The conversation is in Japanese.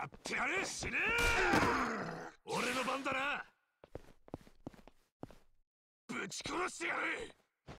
やってやれ。死ね。俺の番だな。ぶち殺してやる。